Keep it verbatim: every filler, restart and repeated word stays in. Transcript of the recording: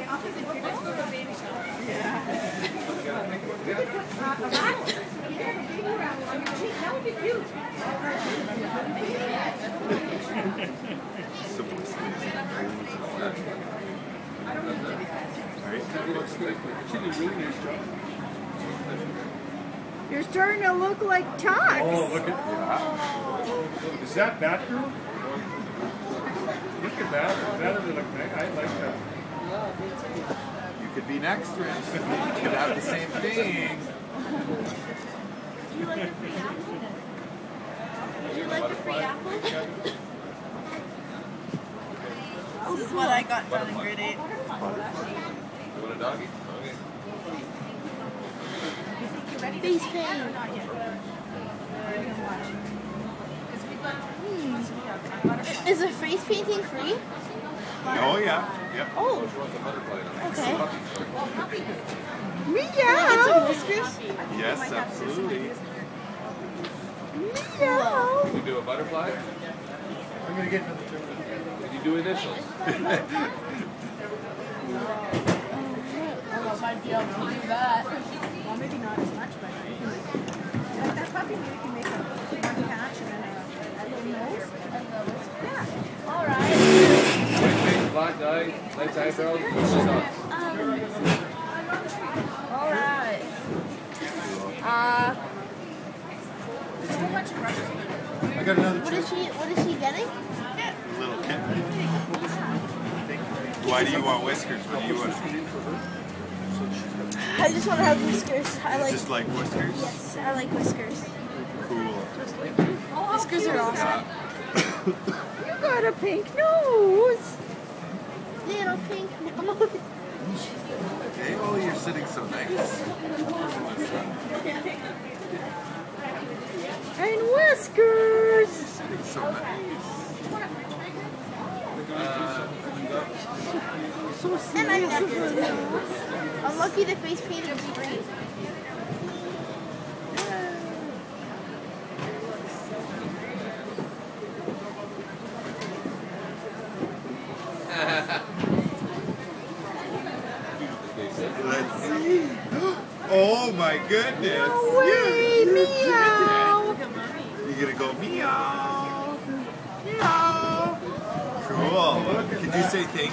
You're starting to look like Tux. Oh, look at yeah. Is that Batgirl? Look at that. That really look nice. I like that. You could be next, Rich. You could have the same thing. Do you like the free apple? Do you like the free apple? This is what I got done in grade eight. You want a doggy? Okay. Face paint. Hmm. Is the face painting free? Oh, yeah. Yep. Oh. Okay. Meow. Get some whiskers? Yes, absolutely. Meow. Can you do a butterfly? I'm going to get another turn. Can you do initials? I might be able to do that. Well, maybe not as much, but that, that puppy maybe can make a one patch and then a, a little nose. Yeah. All right. White face, black eye, nice eyebrows, what's the thoughts? All right. Uh, I got another what turn. is she? What is she getting? Little kitten. Why do you want whiskers? What do you want? I just want to have whiskers. I like. Just like whiskers? Yes, I like whiskers. Cool. Whiskers are awesome. You got a pink nose. Little pink nose. Okay, well, you're sitting so nice. And whiskers. Sitting so nice. So And I sensitive. never. I'm lucky the face painting is free. Let's see. Oh my goodness. No way, meow. You're gonna go meow. Meow. Cool. Could you say thank